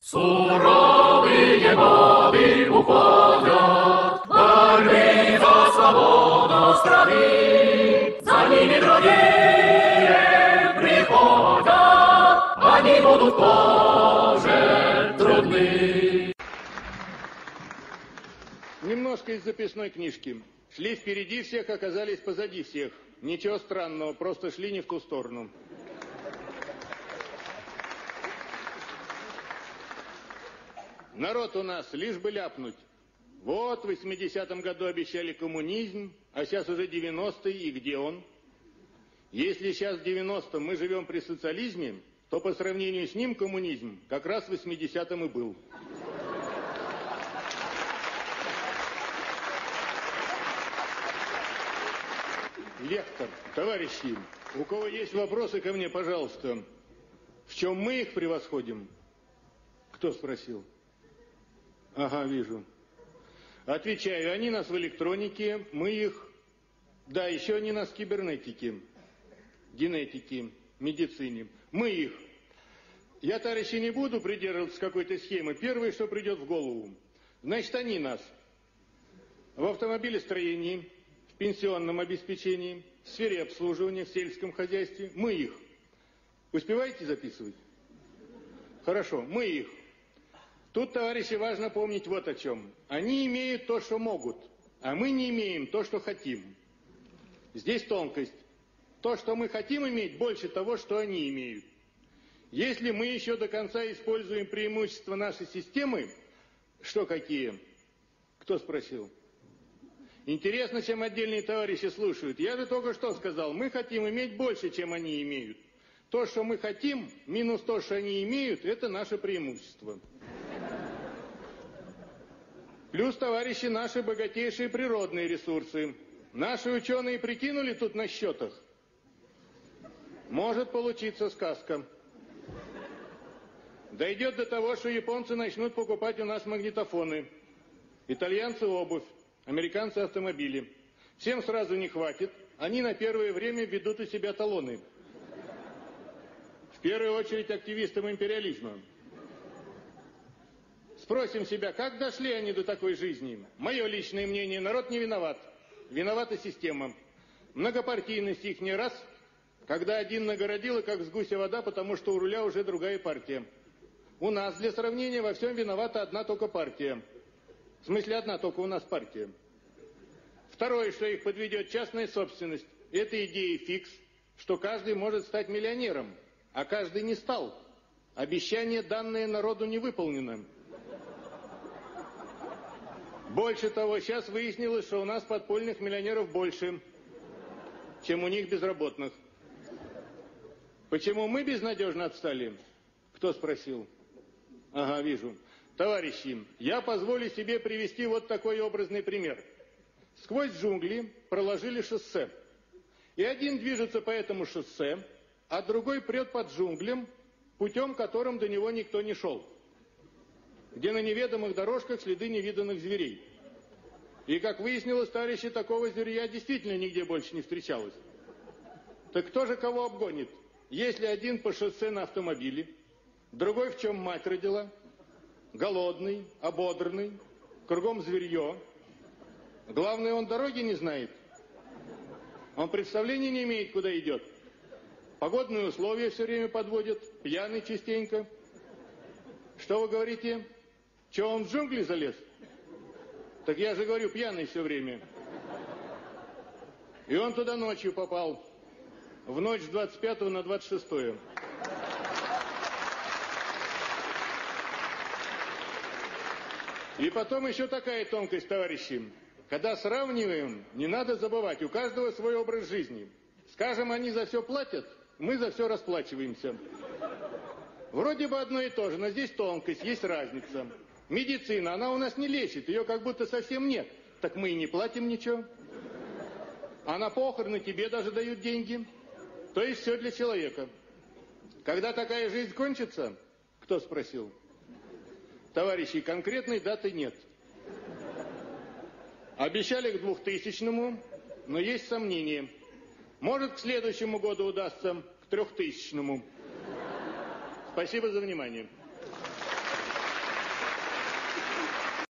Суровые годы уходят, борьбы за свободу страны, за ними другие приходят, они будут тоже трудны. Немножко из записной книжки. Шли впереди всех, оказались позади всех. Ничего странного, просто шли не в ту сторону. Народ у нас лишь бы ляпнуть. Вот в 80-м году обещали коммунизм, а сейчас уже 90-й, и где он? Если сейчас в 90-м мы живем при социализме, то по сравнению с ним коммунизм как раз в 80-м и был. Лектор, товарищи, у кого есть вопросы ко мне, пожалуйста. В чем мы их превосходим? Кто спросил? Ага, вижу. Отвечаю, они нас в электронике, мы их... Да, еще они нас в кибернетике, генетике, медицине. Мы их. Я, товарищи, не буду придерживаться какой-то схемы. Первое, что придет в голову. Значит, они нас в автомобилестроении, в пенсионном обеспечении, в сфере обслуживания, в сельском хозяйстве. Мы их. Успеваете записывать? Хорошо, мы их. Тут, товарищи, важно помнить вот о чем. Они имеют то, что могут, а мы не имеем то, что хотим. Здесь тонкость. То, что мы хотим иметь, больше того, что они имеют. Если мы еще до конца используем преимущества нашей системы, что какие? Кто спросил? Интересно, чем отдельные товарищи слушают. Я же только что сказал, мы хотим иметь больше, чем они имеют. То, что мы хотим, минус то, что они имеют, это наше преимущество. Плюс, товарищи, наши богатейшие природные ресурсы. Наши ученые прикинули тут на счетах. Может получиться сказка. Дойдет до того, что японцы начнут покупать у нас магнитофоны, итальянцы обувь, американцы автомобили. Всем сразу не хватит. Они на первое время ведут у себя талоны. В первую очередь активистам империализма. Спросим себя, как дошли они до такой жизни? Мое личное мнение, народ не виноват. Виновата система. Многопартийность их не раз, когда один нагородил, как с гуся вода, потому что у руля уже другая партия. У нас, для сравнения, во всем виновата одна только партия. В смысле, одна только у нас партия. Второе, что их подведет, частная собственность. Это идея фикс, что каждый может стать миллионером, а каждый не стал. Обещание, данное народу, не выполнено. Больше того, сейчас выяснилось, что у нас подпольных миллионеров больше, чем у них безработных. Почему мы безнадежно отстали? Кто спросил? Ага, вижу. Товарищи, я позволю себе привести вот такой образный пример. Сквозь джунгли проложили шоссе. И один движется по этому шоссе, а другой прет под джунглям, путем, которым до него никто не шел. Где на неведомых дорожках следы невиданных зверей. И, как выяснилось, товарищи, такого зверя действительно нигде больше не встречалось. Так кто же кого обгонит? Если один по шоссе на автомобиле, другой в чем мать родила, голодный, ободранный, кругом зверье. Главное, он дороги не знает. Он представления не имеет, куда идет. Погодные условия все время подводят, пьяный частенько. Что вы говорите? Че, он в джунгли залез? Так я же говорю, пьяный все время. И он туда ночью попал. В ночь с 25 на 26. И потом еще такая тонкость, товарищи. Когда сравниваем, не надо забывать, у каждого свой образ жизни. Скажем, они за все платят, мы за все расплачиваемся. Вроде бы одно и то же, но здесь тонкость, есть разница. Медицина, она у нас не лечит, ее как будто совсем нет. Так мы и не платим ничего. А на похороны тебе даже дают деньги. То есть все для человека. Когда такая жизнь кончится, кто спросил? Товарищи, конкретной даты нет. Обещали к 2000-му, но есть сомнения. Может, к следующему году удастся, к 3000-му. Спасибо за внимание.